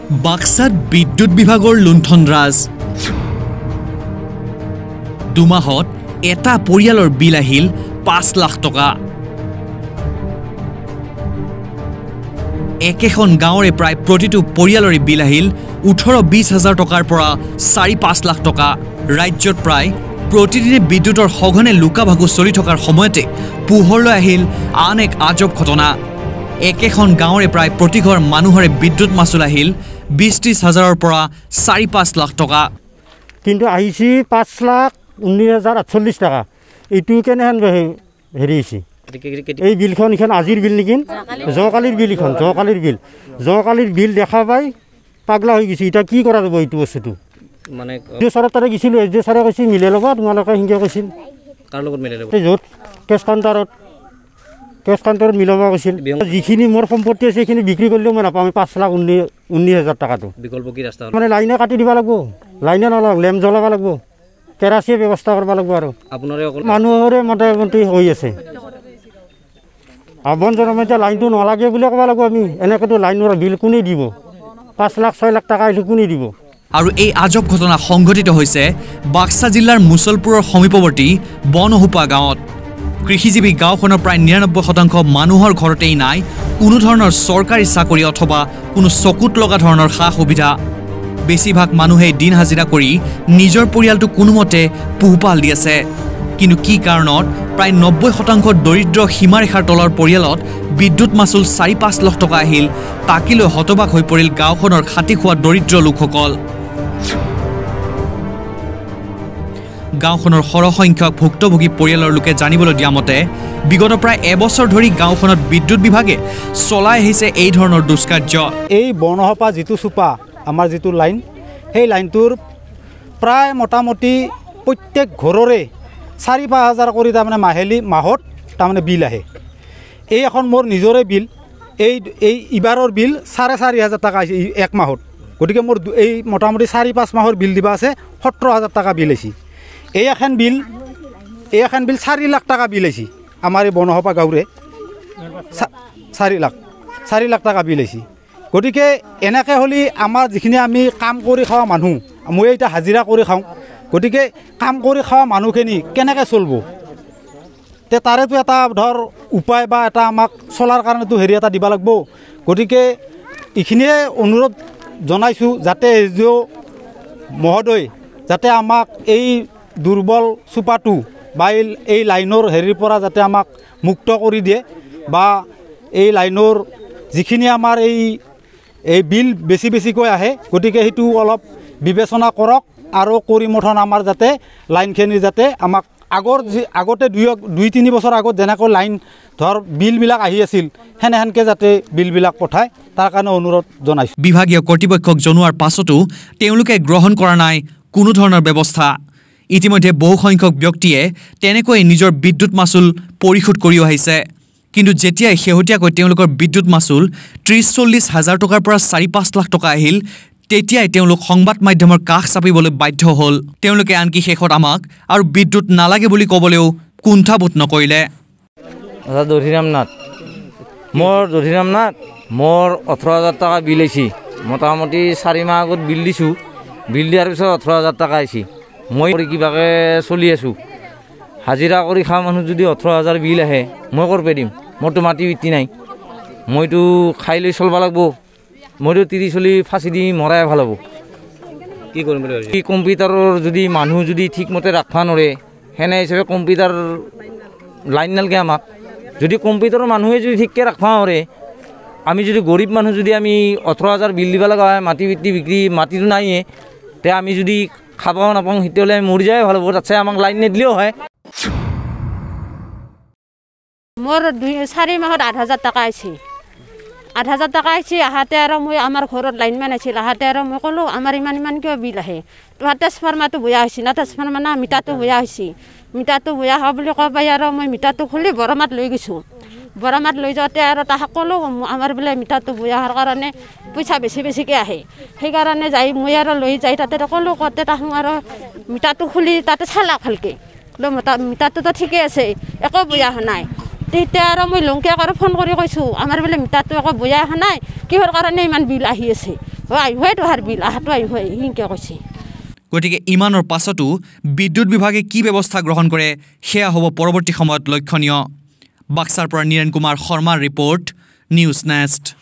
বাক্সাত বিদ্যুৎ বিভাগৰ লুণ্ঠনৰাজ দুমাহত এটা পৰিয়ালৰ বিল আহিল 5 লাখ টকা একেখন গাঁৱৰে প্ৰায় প্ৰতিটো পৰিয়ালৰে বিল আহিল 18-20 হাজাৰ টকাৰ পৰা 4-5 লাখ টকা ৰাজ্যত প্ৰায় প্ৰতিদিনে বিদ্যুতৰ সঘনে লুকাভাগু চলি থকাৰ সময়তে পোহৰলৈ আহিল আন এক আজব ঘটনা একেখন গাঁৱৰে প্ৰায় প্ৰতি ঘৰ মানুহৰে বিদ্যুৎ মাচুল আহিল 20-30 হাজাৰৰ পৰা 4-5 লাখ টকা কিন্তু আহিছি 5,19,048 টাকা এইটো কেনেহেন হেৰি হৈছে এই বিলখন এখন আজিৰ বিল নেকি জকালিৰ বিল এখন জকালিৰ বিল দেখা পাই পাগলা হৈ গৈছে এটা কি কৰা যাব এইটো বস্তুটো মানে ছাৰৰ তাৰে গৈছিলোঁ যে ছাৰে কৈছে মিলে ল'ব তোমালোকে সিংহে কৈছিল কাৰ লগত মিলে ল'ব য'ত কেছ কাউণ্টাৰত মিলাব কৈছিল যিখিনি মোৰ সম্পত্তি আছে সেইখিনি বিক্ৰী কৰিলেও মই নাপাওঁ 5,19,000 টাকাটো বিকল্প কি ৰাস্তা মানে লাইনে কাটি দিব লাগিব লাইনে নলওঁ লেম্প জ্বলাব লাগিব কেৰাচিয়ে ব্যৱস্থা কৰিব লাগিব আৰু মানুহৰে মোটামুটি হৈ আছে আবন জনমে এতিয়া লাইনটো নালাগে বুলি ক'ব লাগিব আমি এনেকৈতো লাইনৰ বিল কোনে দিব 5 লাখ 6 লাখ টকা আহিলে কোনে দিব আৰু এই আজব ঘটনা সংঘটিত হৈছে বাক্সা জিলাৰ মুছলপুৰৰ সমীপৱৰ্তী বনহুপা গাঁৱত কৃষিজীৱী গাঁওখনৰ প্ৰায় 99% মানুহৰ ঘৰতেই নাই কোনো ধৰণৰ চৰকাৰী চাকৰি অথবা কোনো চকুত লগা ধৰণৰ সা সুবিধা বেছিভাগ মানুহে দিন হাজিৰা কৰি নিজৰ পৰিয়ালটো কোনোমতে পোহপাল দি আছে কিন্তু কি কাৰণত প্ৰায় 90% দৰিদ্ৰ সীমাৰেখাৰ তলৰ পৰিয়ালত বিদ্যুৎ মাচুল 4-5 লাখ টকা আহিল তাকিলৈ হতবাক হৈ পৰিল গাঁওখনৰ খাটি খোৱা দৰিদ্ৰ লোকসকল গাঁওখনৰ সৰহসংখ্যক ভুক্তভোগী পৰিয়ালৰ লোকে জানিবলৈ দিয়া মতে বিগত প্ৰায় এবছৰ ধৰি গাঁওখনত বিদ্যুৎ বিভাগে চলাই আহিছে এই ধৰণৰ দুষ্কাৰ্য এই বনহপা যিটো চুপা আমাৰ যিটো লাইন সেই লাইনটোৰ প্ৰায় মোটামুটি প্ৰত্যেক ঘৰৰে 4-5 হাজাৰ কৰি তাৰমানে মাহত তাৰমানে বিল আহে এই এখন মোৰ নিজৰে বিল এই ইবাৰৰ বিল 4.5 হাজাৰ টকা আহিছে এক মাহত গতিকে মোৰ এই মোটামুটি 4-5 মাহৰ বিল দিবা আছে 17,000 টকা বিল আহিছে এই এখন বিল 4 লাখ টকা বিল আহিছে আমাৰ এই বনহপা গাঁৱৰে 4 লাখ টকা বিল আহিছে গতিকে এনেকৈ হ'লে আমাৰ যিখিনি আমি কাম কৰি খোৱা মানুহ মই এতিয়া হাজিৰা কৰি খাওঁ গতিকে কাম কৰি খোৱা মানুহখিনি কেনেকৈ চলিব তে তাৰেতো এটা ধৰ উপায় বা এটা আমাক চলাৰ কাৰণেতো হেৰি এটা দিব লাগিব গতিকে এইখিনিয়ে অনুৰোধ জনাইছোঁ যাতে এজিঅ' মহোদয় যাতে আমাক এই দুৰ্বল চুপাটো বা এই লাইনৰ হেৰিৰ পৰা যাতে আমাক মুক্ত কৰি দিয়ে বা এই লাইনৰ যিখিনি আমাৰ এই বিল বেছিকৈ আহে গতিকে সেইটো অলপ বিবেচনা কৰক আৰু কৰি মঠন আমাৰ যাতে লাইনখিনি যাতে আমাক আগতে 2-3 বছৰ আগত যেনেকৈ লাইন ধৰ বিলবিলাক আহি আছিল সেনেহেনকৈ যাতে বিলবিলাক পঠায় তাৰ কাৰণে অনুৰোধ জনাইছোঁ বিভাগীয় কৰ্তৃপক্ষক জনোৱাৰ পাছতো তেওঁলোকে গ্ৰহণ কৰা নাই কোনো ধৰণৰ ব্যৱস্থা ইতিমধ্যে বহুসংখ্যক ব্যক্তিয়ে তেনেকৈ নিজৰ বিদ্যুৎ মাচুল পৰিশোধ কৰিও আহিছে কিন্তু যেতিয়াই শেহতীয়াকৈ তেওঁলোকৰ বিদ্যুৎ মাচুল 30-40 হাজাৰ টকাৰ পৰা 4-5 লাখ টকা আহিল তেতিয়াই তেওঁলোক সংবাদ মাধ্যমৰ কাষ চাপিবলৈ বাধ্য হ'ল তেওঁলোকে আনকি শেষত আমাক আৰু বিদ্যুৎ নালাগে বুলি ক'বলৈও কুণ্ঠাবোধ নকৰিলে মোৰ 18,000 টকা বিল আহিছে মোটামুটি 4 মাহ আগত বিল দিছোঁ বিল দিয়াৰ পিছত 18,000 টকা আহিছে মই কিবাকৈ চলি আছোঁ হাজিৰা কৰি খোৱা মানুহ যদি 18,000 বিল আহে মই কৰপে দিম মোৰতো মাটি বিত্তি নাই মইতো খাই লৈ চলিব লাগিব মইতো 30 চলি ফাঁচি দি মৰাই ভাল হ'ব কি কৰিম বুলি ভাবিছে কম্পিউটাৰৰ যদি মানুহ যদি ঠিকমতে ৰাখিব নোৱাৰে সেনে হিচাপে কম্পিউটাৰ লাইন নালাগে আমাক যদি কম্পিউটাৰৰ মানুহে যদি ঠিককৈ ৰাখিব নোৱাৰে আমি যদি গৰীব মানুহ যদি আমি 18,000 বিল দিব লগা হয় মাটি বিক্ৰী মাটিটো নাইয়ে তে আমি যদি খাব নাপাওঁ তেতিয়াহ'লে মৰি যায় ভাল হ'ব তাতছে আমাক লাইন নিদিলেও হয় মোৰ 4 মাহত 8,000 টকা আহিছে 8,000 টকা আহিছে আহাতে আৰু মই আমাৰ ঘৰত লাইনমেন আছিল আহাতে আৰু মই ক'লোঁ আমাৰ ইমান কিয় বিল আহে তোমাৰ ট্ৰেন্সফৰ্মাৰটো বেয়া হৈছে না ট্ৰেন্সফৰ্মাৰ না মিটাৰটো বেয়া হৈছে মিটাৰটো বেয়া হোৱা বুলি ক'ব পাৰি আৰু মই মিটাৰটো খুলি বৰমাত লৈ গৈছোঁ বৰমাত লৈ যাওঁতে আৰু তাহাক ক'লোঁ আমাৰ বোলে মিটাৰটো বেয়া হোৱাৰ কাৰণে পইচা বেছিকৈ আহে সেইকাৰণে যাই মই আৰু লৈ যাই তাতে ক'লোঁ কওঁতে তাহোঁ আৰু মিটাৰটো খুলি তাতে চালা ভালকৈ মিটাৰটোতো ঠিকেই আছে একো বেয়া হোৱা নাই তেতিয়া আৰু মই লংকে আৰু ফোন কৰি কৈছোঁ আমাৰ বোলে মিটাৰটো একো বেয়া হোৱা নাই কিহৰ কাৰণে ইমান বিল আহি আছে আহিবই তোহাৰ বিল আহাটো আহিবই সিনকে কৈছে গতিকে ইমানৰ পাছতো বিদ্যুৎ বিভাগে কি ব্যৱস্থা গ্ৰহণ কৰে সেয়া হ'ব পৰৱৰ্তী সময়ত লক্ষণীয় বাক্সাৰ পৰা নীৰেণ কুমাৰ শৰ্মাৰ ৰিপৰ্ট নিউজ নেষ্ট